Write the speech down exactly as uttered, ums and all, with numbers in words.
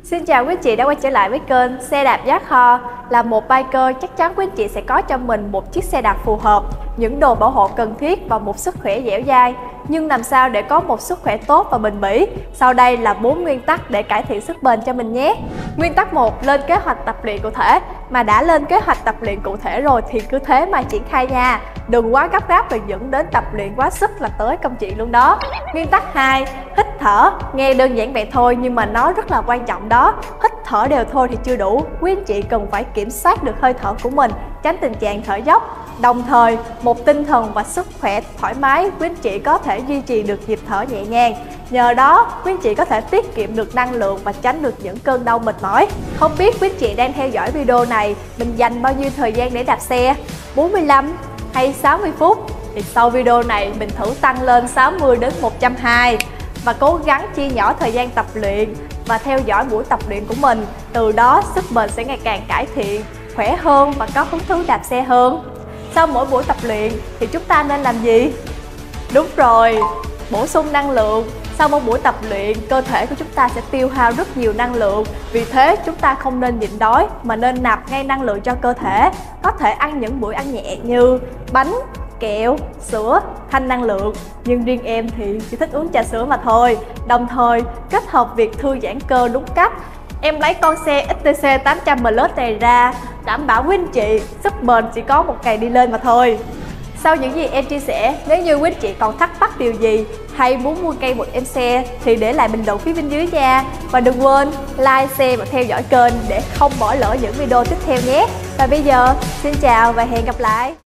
Xin chào quý anh chị đã quay trở lại với kênh Xe đạp giá kho. Là một biker, chắc chắn quý anh chị sẽ có cho mình một chiếc xe đạp phù hợp, những đồ bảo hộ cần thiết và một sức khỏe dẻo dai. Nhưng làm sao để có một sức khỏe tốt và bền bỉ? Sau đây là bốn nguyên tắc để cải thiện sức bền cho mình nhé. Nguyên tắc một, lên kế hoạch tập luyện cụ thể. Mà đã lên kế hoạch tập luyện cụ thể rồi thì cứ thế mà triển khai nha. Đừng quá gấp gáp và dẫn đến tập luyện quá sức là tới công chuyện luôn đó. Nguyên tắc hai, hít thở. Nghe đơn giản vậy thôi nhưng mà nó rất là quan trọng đó. Hít thở đều thôi thì chưa đủ, quý anh chị cần phải kiểm soát được hơi thở của mình, tránh tình trạng thở dốc. Đồng thời, một tinh thần và sức khỏe thoải mái, quý anh chị có thể duy trì được nhịp thở nhẹ nhàng. Nhờ đó, quý anh chị có thể tiết kiệm được năng lượng và tránh được những cơn đau mệt mỏi. Không biết quý anh chị đang theo dõi video này, mình dành bao nhiêu thời gian để đạp xe? bốn mươi lăm hay sáu mươi phút? Thì sau video này mình thử tăng lên sáu mươi đến một trăm hai mươi và cố gắng chia nhỏ thời gian tập luyện và theo dõi buổi tập luyện của mình. Từ đó sức bền sẽ ngày càng cải thiện, khỏe hơn và có hứng thú đạp xe hơn. Sau mỗi buổi tập luyện thì chúng ta nên làm gì? Đúng rồi, bổ sung năng lượng. Sau một buổi tập luyện, cơ thể của chúng ta sẽ tiêu hao rất nhiều năng lượng. Vì thế chúng ta không nên nhịn đói mà nên nạp ngay năng lượng cho cơ thể. Có thể ăn những bữa ăn nhẹ như bánh, kẹo, sữa, thanh năng lượng. Nhưng riêng em thì chỉ thích uống trà sữa mà thôi. Đồng thời kết hợp việc thư giãn cơ đúng cách. Em lấy con xe ích tê xê tám trăm Plus này ra, đảm bảo quý anh chị sức bền chỉ có một ngày đi lên mà thôi. Sau những gì em chia sẻ, nếu như quý anh chị còn thắc mắc điều gì hay muốn mua cây một em xe thì để lại bình luận phía bên dưới nha. Và đừng quên like, share và theo dõi kênh để không bỏ lỡ những video tiếp theo nhé. Và bây giờ, xin chào và hẹn gặp lại.